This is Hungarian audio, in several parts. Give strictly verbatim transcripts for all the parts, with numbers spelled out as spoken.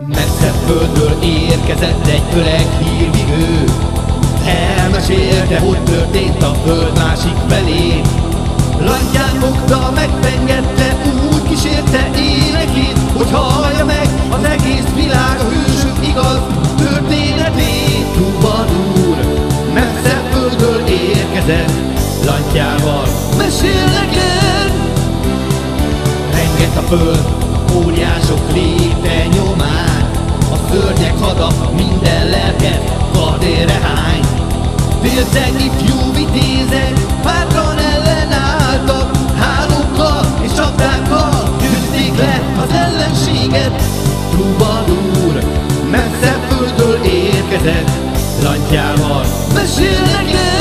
Messzebb földről érkezett egy öreg hírvigő. Elmesélte, hogy történt a föld másik felén. Langyán fogta, megpengette, úgy kísérte énekét, hogy hallja meg az egész világ a hősök igaz történetét. Troubadour messzebb földről érkezett, langyjával mesél neked. Rengett a föld, óriások léte nyomán, a szörnyek hada minden lelket kardérre hány. Féltek ifjú vitézek, bátran ellenálltak, hálókkal és csapdákkal győzték le az ellenséget. Troubadour messzebb földről érkezett, langyjával mesél neked.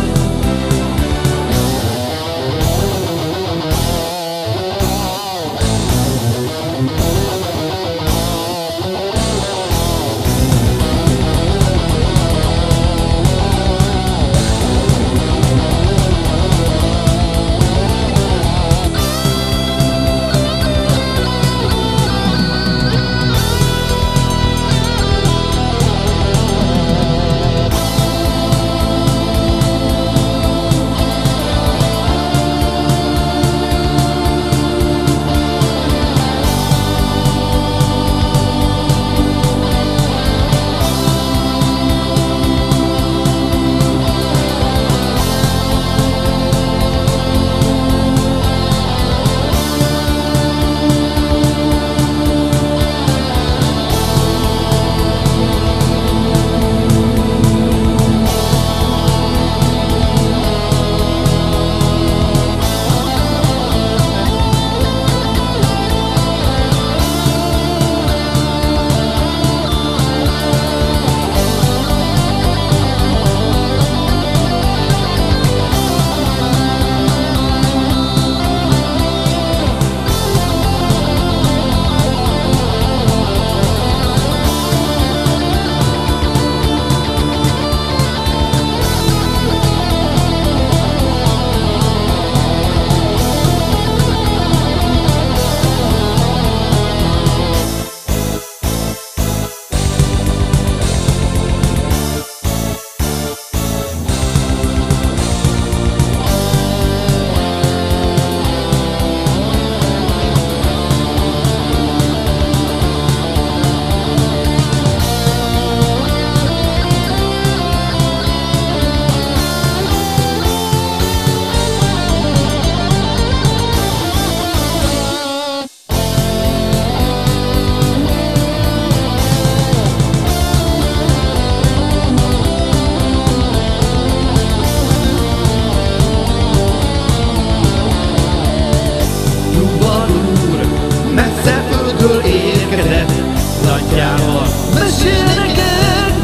Langyjával mesél neked.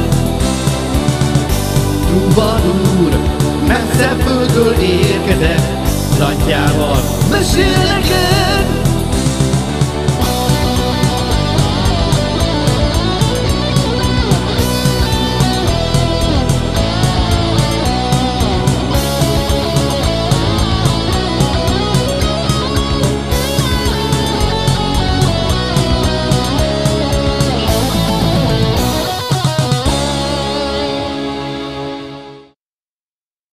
Troubadour messzebb földről érkezett, langyjával mesél neked.